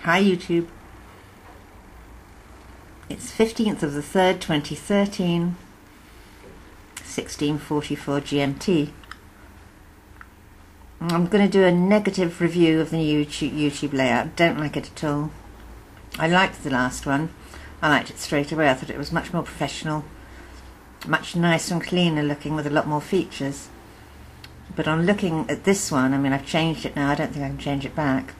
Hi YouTube. It's 15th of the 3rd, 2013, 16:44 GMT. I'm going to do a negative review of the new YouTube layout. Don't like it at all. I liked the last one. I liked it straight away. I thought it was much more professional, much nicer and cleaner looking with a lot more features. But on looking at this one, I mean, I've changed it now. I don't think I can change it back.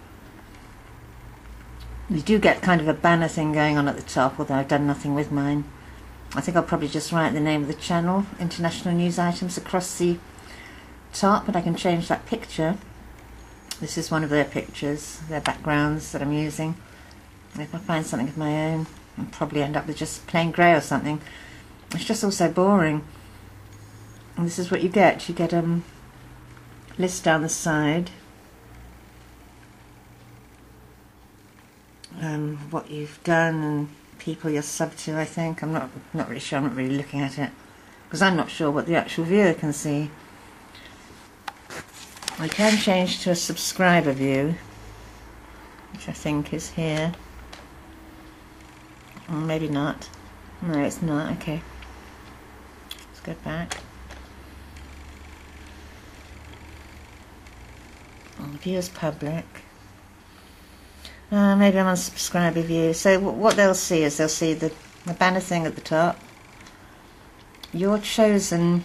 You do get kind of a banner thing going on at the top, although I've done nothing with mine. I think I'll probably just write the name of the channel, International News Items, across the top, and I can change that picture. This is one of their pictures, their backgrounds that I'm using. If I find something of my own, I'll probably end up with just plain grey or something. It's just all so boring. And this is what you get. You get a list down the side. What you've done and people you're sub to, I think. I'm not really sure. I'm not really looking at it because I'm not sure what the actual viewer can see. I can change to a subscriber view, which I think is here. Or maybe not. No, it's not. Okay. Let's go back. View as public. Maybe I'm on subscriber view. So what they'll see is they'll see the banner thing at the top, your chosen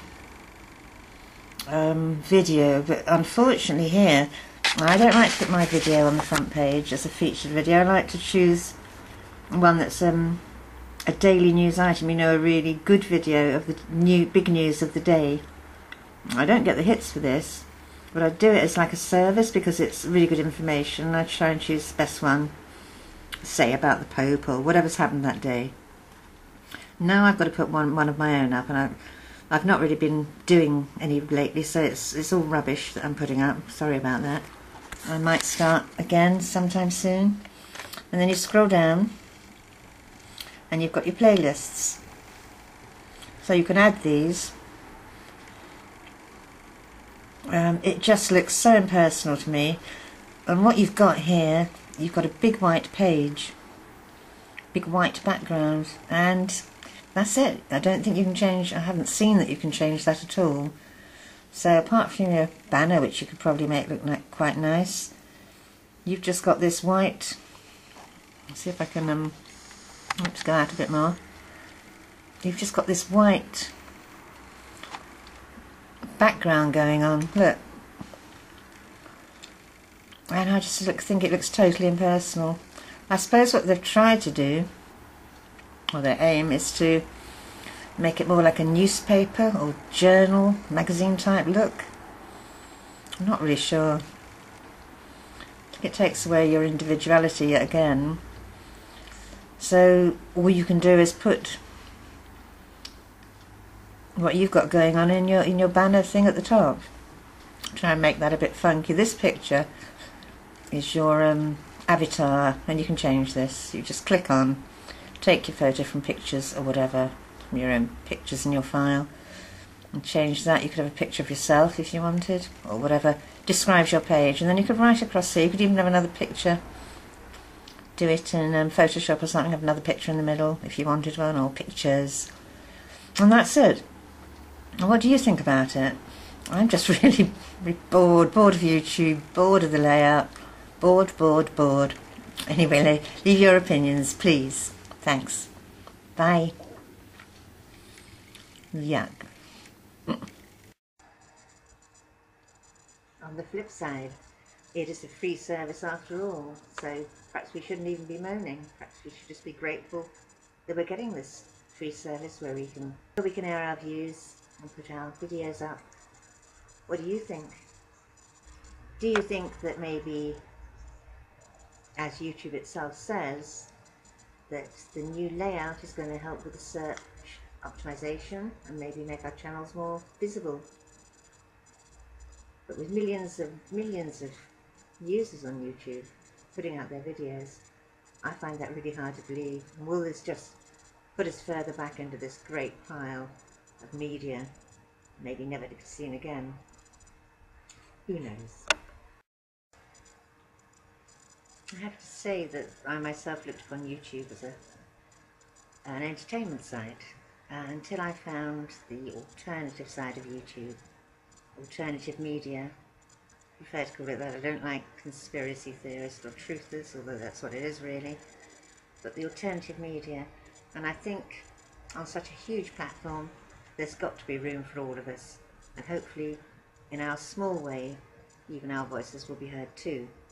video, but unfortunately here I don't like to put my video on the front page as a featured video. I like to choose one that's a daily news item, you know, a really good video of the big news of the day. I don't get the hits for this, but I do it as like a service because it's really good information. I try and choose the best one, say about the Pope or whatever's happened that day. Now I've got to put one of my own up, and I've not really been doing any lately, so it's all rubbish that I'm putting up. Sorry about that. I might start again sometime soon. And then you scroll down and you've got your playlists. So you can add these. It just looks so impersonal to me. And what you've got here, you've got a big white page, big white background, and that's it. I don't think you can change, I haven't seen that you can change that at all. So apart from your banner, which you could probably make look quite nice, you've just got this white, let's see if I can let's go out a bit more. You've just got this white background going on, look. And I just think it looks totally impersonal. I suppose what they've tried to do, or their aim, is to make it more like a newspaper or journal, magazine type look. I'm not really sure. I think it takes away your individuality yet again. So all you can do is put what you've got going on in your banner thing at the top. Try and make that a bit funky. This picture is your avatar, and you can change this. You just click on, take your photo from pictures or whatever, from your own pictures in your file, and change that. You could have a picture of yourself if you wanted, or whatever describes your page, and then you could write across here. You could even have another picture, do it in Photoshop or something, have another picture in the middle if you wanted one, or pictures, and that's it. And what do you think about it? I'm just really bored of YouTube, bored of the layout, bored. Anyway, leave your opinions, please. Thanks. Bye. Yuck. On the flip side, it is a free service after all, so perhaps we shouldn't even be moaning. Perhaps we should just be grateful that we're getting this free service where we can air our views and put our videos up. What do you think? Do you think that maybe, as YouTube itself says, that the new layout is going to help with the search optimization and maybe make our channels more visible? But with millions of users on YouTube putting out their videos, I find that really hard to believe. And will this just put us further back into this great pile of media, maybe never to be seen again? Who knows? I have to say that I myself looked upon YouTube as an entertainment site until I found the alternative side of YouTube, alternative media. I prefer to call it that. I don't like conspiracy theorists or truthers, although that's what it is really, but the alternative media. And I think on such a huge platform there's got to be room for all of us, and hopefully in our small way even our voices will be heard too.